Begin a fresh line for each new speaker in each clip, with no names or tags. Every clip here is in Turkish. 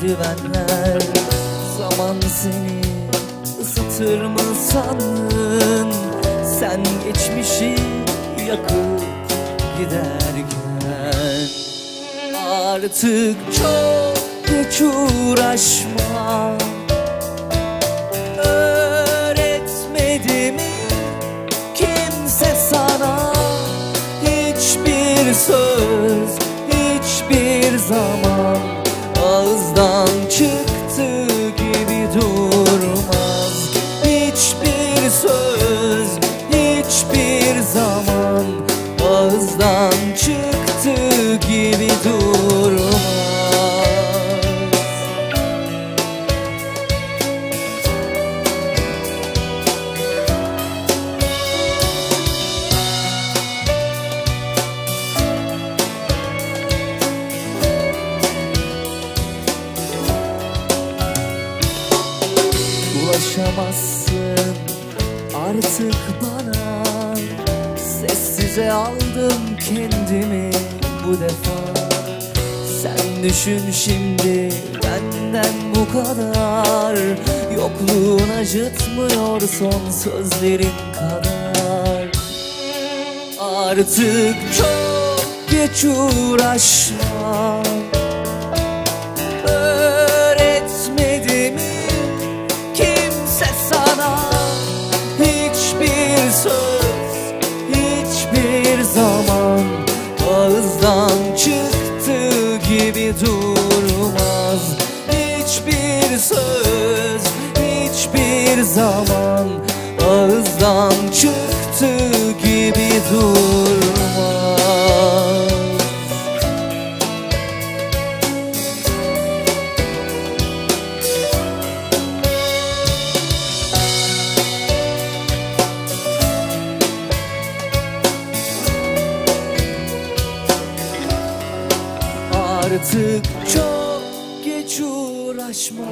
merdivenler. Zaman seni ısıtır mı sandın? Sen geçmişi yakıp giderken. Artık çok geç uğraşma. Öğretmedi mi kimse sana hiçbir söz, hiçbir zaman ağızdan çıktı gibi durmaz. Hiçbir söz, hiçbir zaman ağızdan çıktı gibi durmaz. Ulaşamazsın artık bana. Sessize aldım kendimi bu defa. Sen düşün şimdi benden bu kadar. Yokluğun acıtmıyor son sözlerin kadar. Artık çok geç uğraşma. Öğretmedi mi kimse sana hiçbir söz, hiçbir zaman ağızdan çıktı gibi durmaz. Hiçbir söz, hiçbir zaman ağızdan çıktı gibi durmaz. Artık çok geç uğraşma.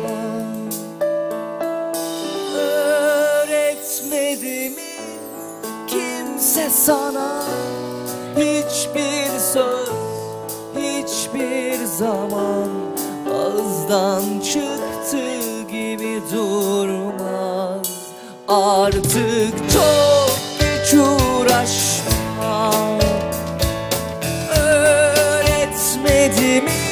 Öğretmedi mi kimse sana hiçbir söz, hiçbir zaman ağızdan çıktı gibi durmaz. Artık çok geç uğraşma. Öğretmedi mi